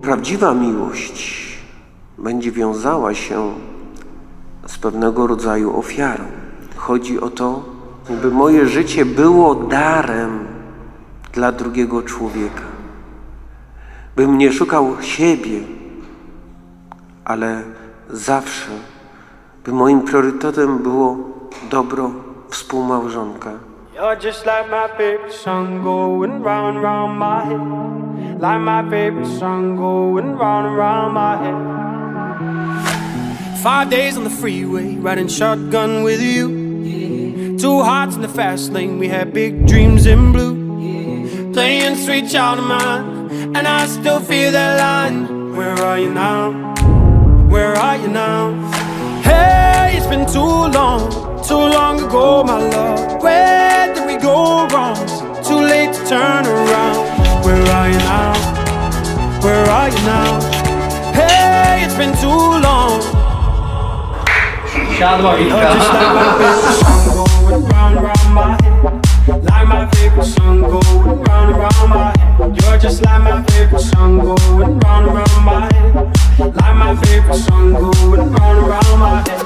Prawdziwa miłość będzie wiązała się z pewnego rodzaju ofiarą. Chodzi o to, by moje życie było darem dla drugiego człowieka. Bym nie szukał siebie, ale zawsze, by moim priorytetem było dobro współmałżonka. You're just like my favorite song going round and round my head. Like my favorite song going round and round my head. 5 days on the freeway, riding shotgun with you. 2 hearts in the fast lane, we had big dreams in blue. Playing sweet child of mine, and I still feel that line. Where are you now? Where are you now? Hey, it's been too long ago, my love. Where did we go wrong? Too late to turn around. Where are you now? Where are you now? Hey, it's been too long. You're just like my favorite song going round and round my head. Like my favorite song going round and round my head. You're just like my favorite song going round and round my head. Like my favorite song going round and round my head.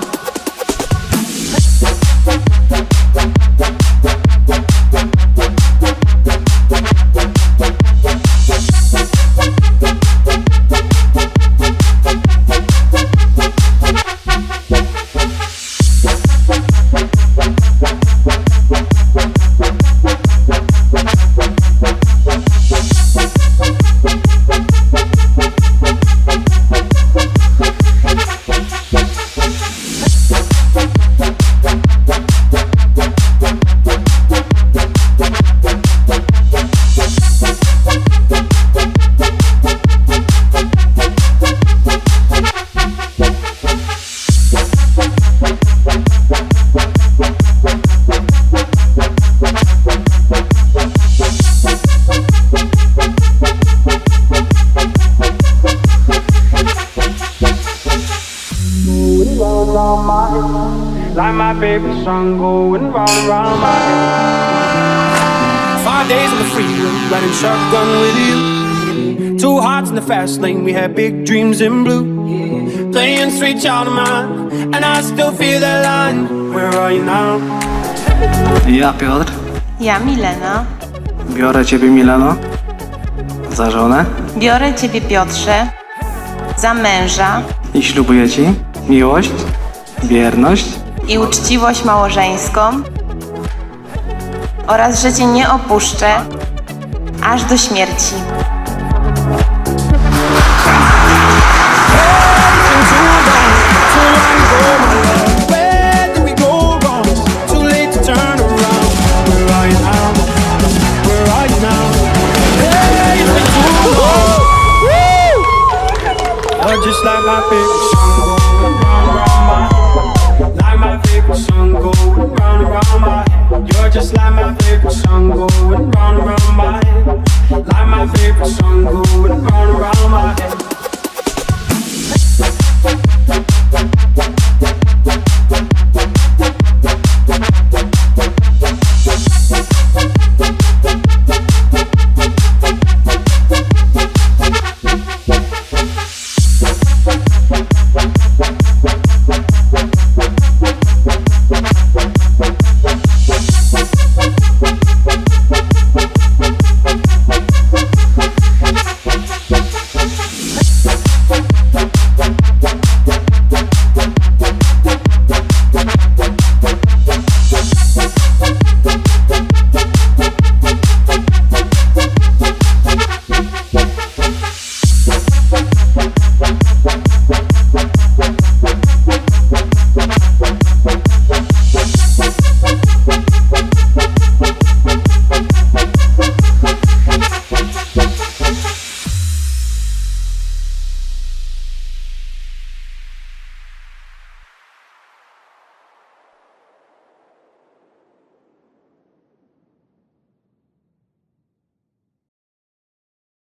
Like my favorite song going round and round my head. 5 days on the freeway, riding shotgun with you. 2 hearts in the fast lane, we had big dreams in blue. Playing sweet child of mine, and I still feel that line. Where are you now? Ja Piotr. Ja Milena. Biorę ciebie, Mileno, za żonę. Biorę ciebie, Piotrze, za męża. I ślubuję ci miłość, wierność I uczciwość małżeńską. Oraz, że cię nie opuszczę aż do śmierci.